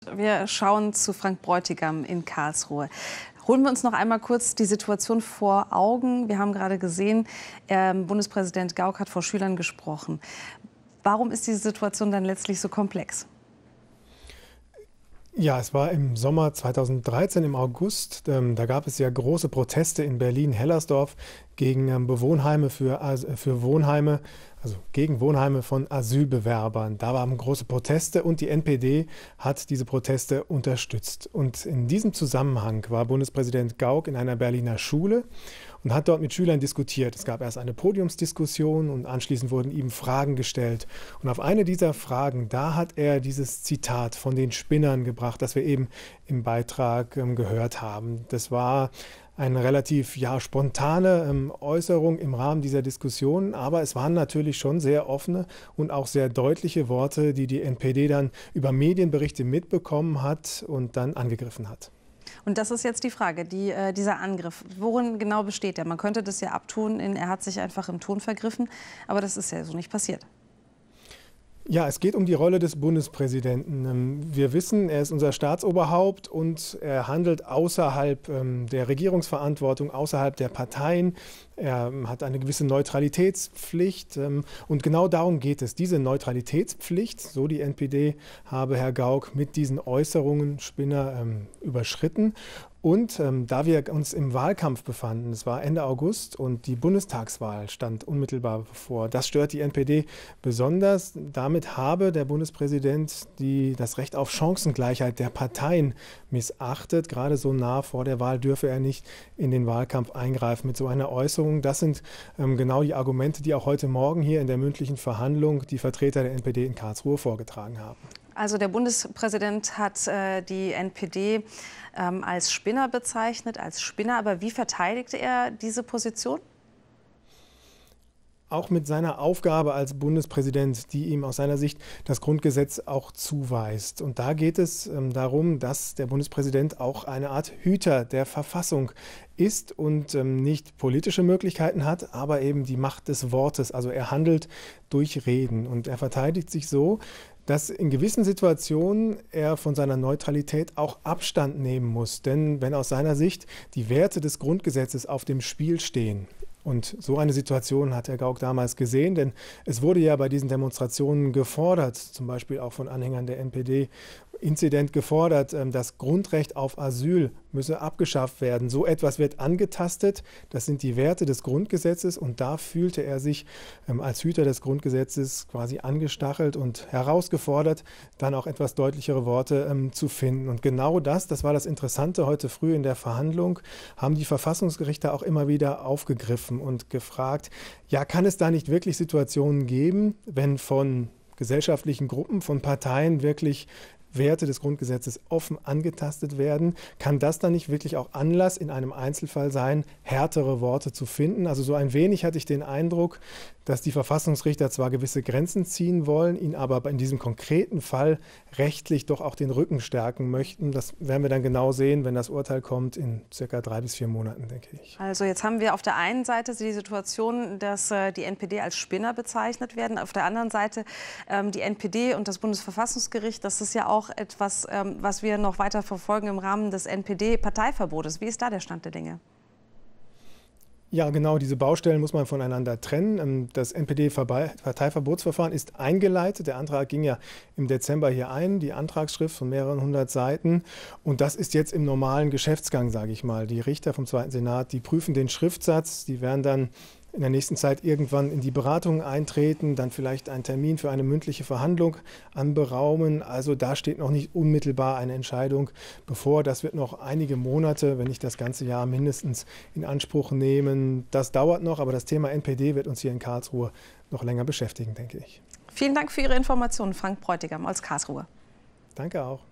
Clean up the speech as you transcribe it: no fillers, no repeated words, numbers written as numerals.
wir schauen zu Frank Bräutigam in Karlsruhe. Holen wir uns noch einmal kurz die Situation vor Augen. Wir haben gerade gesehen, Bundespräsident Gauck hat vor Schülern gesprochen. Warum ist diese Situation dann letztlich so komplex? Ja, es war im Sommer 2013, im August. Da gab es ja große Proteste in Berlin-Hellersdorf gegen Wohnheime gegen Wohnheime von Asylbewerbern. Da waren große Proteste und die NPD hat diese Proteste unterstützt. Und in diesem Zusammenhang war Bundespräsident Gauck in einer Berliner Schule und hat dort mit Schülern diskutiert. Es gab erst eine Podiumsdiskussion und anschließend wurden ihm Fragen gestellt. Und auf eine dieser Fragen, da hat er dieses Zitat von den Spinnern gebracht, das wir eben im Beitrag gehört haben. Das war eine relativ spontane Äußerung im Rahmen dieser Diskussion, aber es waren natürlich schon sehr offene und auch sehr deutliche Worte, die die NPD dann über Medienberichte mitbekommen hat und dann angegriffen hat. Und das ist jetzt die Frage, dieser Angriff. Worin genau besteht der? Man könnte das ja abtun, er hat sich einfach im Ton vergriffen, aber das ist ja so nicht passiert. Ja, es geht um die Rolle des Bundespräsidenten. Wir wissen, er ist unser Staatsoberhaupt und er handelt außerhalb der Regierungsverantwortung, außerhalb der Parteien. Er hat eine gewisse Neutralitätspflicht und genau darum geht es. Diese Neutralitätspflicht, so die NPD, habe Herr Gauck mit diesen Äußerungen Spinner überschritten. Und da wir uns im Wahlkampf befanden, es war Ende August und die Bundestagswahl stand unmittelbar bevor, das stört die NPD besonders. Damit habe der Bundespräsident das Recht auf Chancengleichheit der Parteien missachtet. Gerade so nah vor der Wahl dürfe er nicht in den Wahlkampf eingreifen mit so einer Äußerung. Das sind genau die Argumente, die auch heute Morgen hier in der mündlichen Verhandlung die Vertreter der NPD in Karlsruhe vorgetragen haben. Also der Bundespräsident hat die NPD als Spinner bezeichnet, als Spinner. Aber wie verteidigte er diese Position? Auch mit seiner Aufgabe als Bundespräsident, die ihm aus seiner Sicht das Grundgesetz auch zuweist. Und da geht es darum, dass der Bundespräsident auch eine Art Hüter der Verfassung ist und nicht politische Möglichkeiten hat, aber eben die Macht des Wortes. Also er handelt durch Reden und er verteidigt sich so, dass in gewissen Situationen er von seiner Neutralität auch Abstand nehmen muss. Denn wenn aus seiner Sicht die Werte des Grundgesetzes auf dem Spiel stehen, und so eine Situation hat Herr Gauck damals gesehen, denn es wurde ja bei diesen Demonstrationen gefordert, zum Beispiel auch von Anhängern der NPD, Inzident gefordert, das Grundrecht auf Asyl müsse abgeschafft werden. So etwas wird angetastet, das sind die Werte des Grundgesetzes und da fühlte er sich als Hüter des Grundgesetzes quasi angestachelt und herausgefordert, dann auch etwas deutlichere Worte zu finden. Und genau das war das Interessante heute früh in der Verhandlung, haben die Verfassungsgerichte auch immer wieder aufgegriffen und gefragt, ja, kann es da nicht wirklich Situationen geben, wenn von gesellschaftlichen Gruppen, von Parteien wirklich Werte des Grundgesetzes offen angetastet werden, kann das dann nicht wirklich auch Anlass in einem Einzelfall sein, härtere Worte zu finden? Also so ein wenig hatte ich den Eindruck, dass die Verfassungsrichter zwar gewisse Grenzen ziehen wollen, ihn aber in diesem konkreten Fall rechtlich doch auch den Rücken stärken möchten. Das werden wir dann genau sehen, wenn das Urteil kommt in circa 3 bis 4 Monaten, denke ich. Also jetzt haben wir auf der einen Seite die Situation, dass die NPD als Spinner bezeichnet werden. Auf der anderen Seite die NPD und das Bundesverfassungsgericht. Das ist ja auch etwas, was wir noch weiter verfolgen im Rahmen des NPD-Parteiverbotes. Wie ist da der Stand der Dinge? Ja, genau, diese Baustellen muss man voneinander trennen. Das NPD-Parteiverbotsverfahren ist eingeleitet. Der Antrag ging ja im Dezember hier ein, die Antragsschrift von mehreren 100 Seiten. Und das ist jetzt im normalen Geschäftsgang, sage ich mal. Die Richter vom Zweiten Senat, die prüfen den Schriftsatz, die werden dann in der nächsten Zeit irgendwann in die Beratungen eintreten, dann vielleicht einen Termin für eine mündliche Verhandlung anberaumen. Also da steht noch nicht unmittelbar eine Entscheidung bevor. Das wird noch einige Monate, wenn nicht das ganze Jahr mindestens in Anspruch nehmen. Das dauert noch, aber das Thema NPD wird uns hier in Karlsruhe noch länger beschäftigen, denke ich. Vielen Dank für Ihre Informationen, Frank Bräutigam aus Karlsruhe. Danke auch.